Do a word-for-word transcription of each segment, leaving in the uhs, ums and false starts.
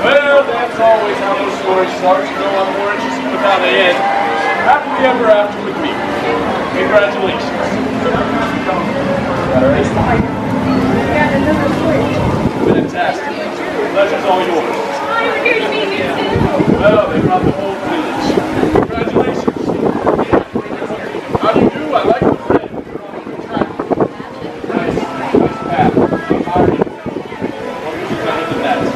Well, that's always how those stories start. You know, I'm more interested in how they end. Happily ever after with me. Congratulations. Fantastic. Pleasure's all yours. Well, they brought the whole village. Congratulations. How do you do? I like the bread. Nice. Nice path. How are you? What was you better than that?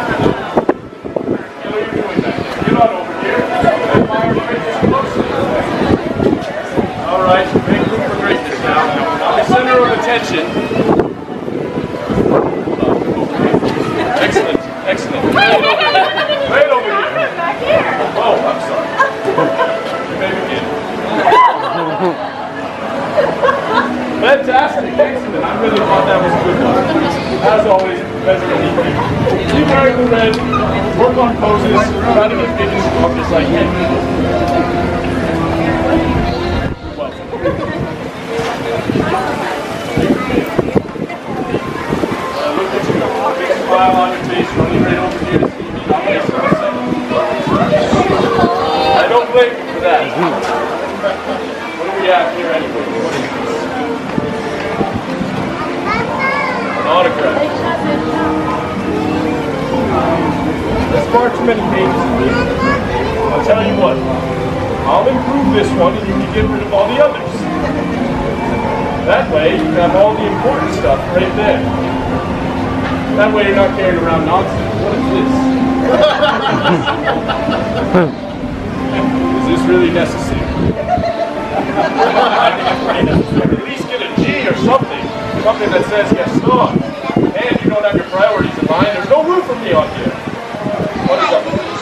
What are you doing back there? Get on over here. Admire greatness closely. All right. Make room for greatness now. Now the center of attention. Excellent. Excellent. Right over here. Right over here. Oh, I'm sorry. You may begin. Fantastic. Excellent. I really thought that was a good one. As always, pleasure to meet you. Keep wearing the red. Work on poses. Try to get big and strong as I can. Welcome. Uh, look at you. Big smile on your face. Running right over here to see me. I'll wait for a second. I don't blame you for that. What do we have here anyway? What is this? An autograph. There's far too many pages in this. I'll tell you what. I'll improve this one and you can get rid of all the others. That way you have all the important stuff right there. That way you're not carrying around nonsense. What is this? Is this really necessary? I think it's pretty necessary. At least get a G or something. Something that says Gaston. And you don't have your priorities in mind. There's no room for me on here. What is up with this?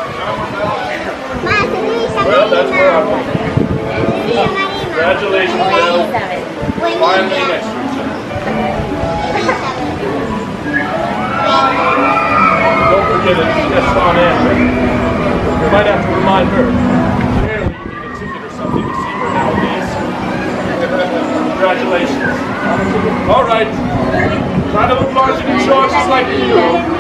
Well, that's where I'm going. Congratulations, Myrtle. Finally next to each other. Don't forget it's Gaston and Myrtle. You might have to remind her. Apparently you need a ticket or something to see her nowadays. Congratulations. All right. Try to look large and in charge just like you.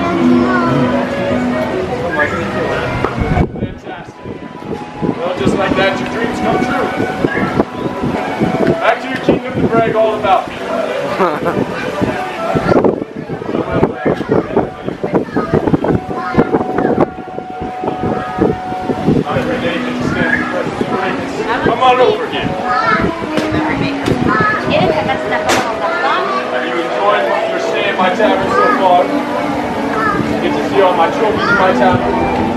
Fantastic. Well, just like that, your dreams come true. Back to your kingdom to brag all about me. Come on over here. Have you enjoyed your stay at my tavern so far? Get to see all my trophies in my tavern?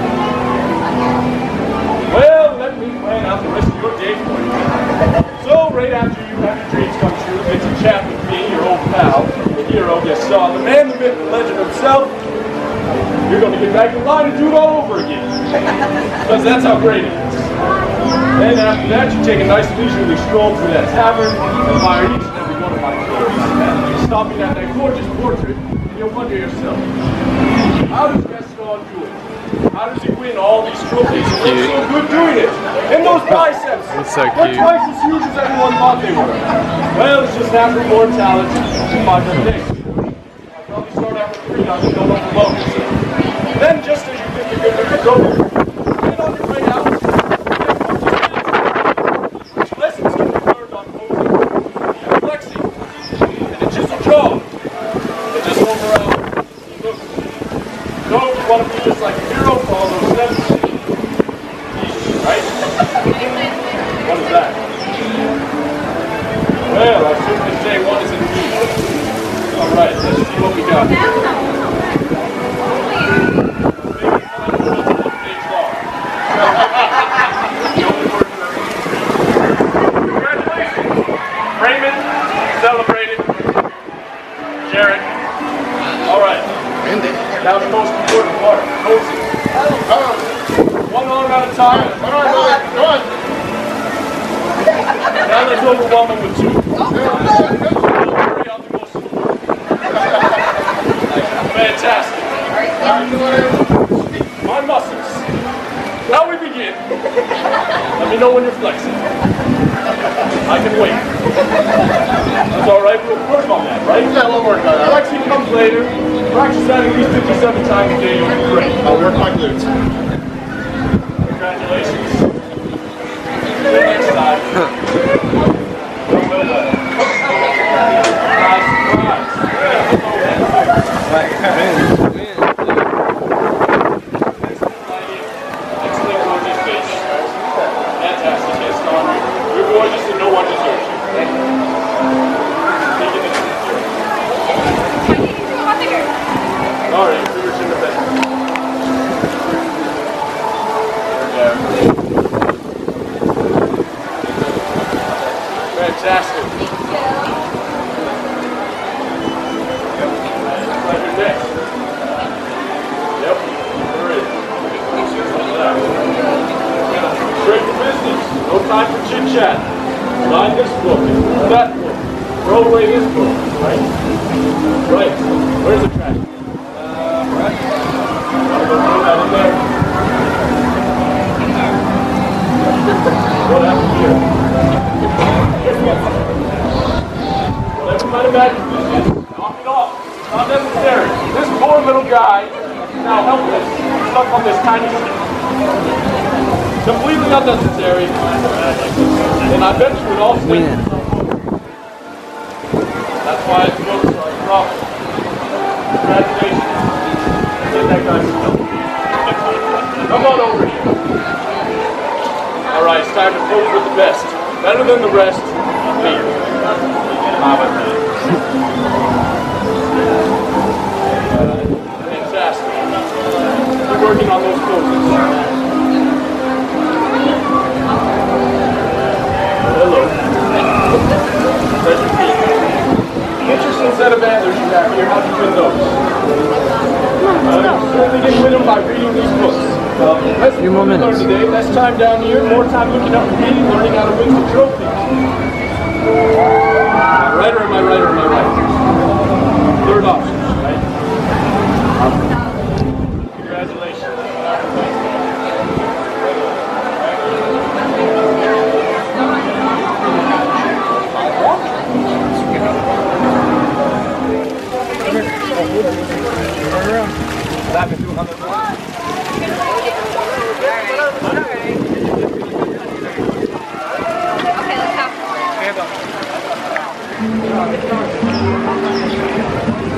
Well, let me plan out the rest of your day for you. So, right after you have your dreams come true, get to chat with me, your old pal, the hero Gaston, the man, the myth, the legend himself. You're going to get back in line and do it all over again. Because that's how great it is. Then after that, you take a nice leisurely stroll through that tavern, admire each and every one of my clothes, and you stop at that gorgeous portrait, and you'll wonder yourself, how does Gaston do it? How does he win all these trophies? He looks so good doing it. And those biceps, so they're twice as huge as everyone thought they were. Well, it's just natural born talent and five more days. I'll probably start out with three, now you don't overload yourself. Then, just as you think the good look is over, get on your way out. Want to be just like a hero for all those steps, right? What is that? Well, I certainly say one is in two. All right, let's see what we got. Congratulations, Raymond, celebrated. Jared. All right. Now the most important part, posing. One arm at a time. One arm, one, one. Now let's overwhelm him with two. Fantastic. My muscles. Now we begin. Let me know when you're flexing. I can wait. That's all right. We'll work on that, right? Yeah, we'll work on that. Flexing comes later. Practice that at least fifty-seven times a day. You'll be great. I'll work my glutes. Congratulations. See you next time. Nice surprise. Excellent, gorgeous fish. Fantastic, Gaston. You're gorgeous and no one deserves you. Take it in. Sorry, we were in the bed. There we go. Fantastic. Right your neck. Yep, there is. Straight to business. No time for chit chat. Line this book. That book. Throw away this book. Right? Right. Where's the trash? Uh, right. Gotta go throw that in there. What happened here? Whatever my imagination is, knock it off. It's not necessary. This poor little guy is now helpless, stuck on this tiny stick. Completely unnecessary. And I bet you it all stinks. That's why it's books are a problem. Congratulations. Get that guy some help. Come on over here. Alright, it's time to pose with the best. Better than the rest. Me. Fantastic. We're working on those poses. Hello. Pleasure meeting you. Interesting set of antlers you have here. How'd you win those? Uh, you certainly didn't win them by reading these books. Uh, less few more minutes. Today, less time down here, more time looking up and reading, learning how to win some trophies. Am I right or am I right or am I right? Third option, right? Congratulations. Okay, let's go. Stand up.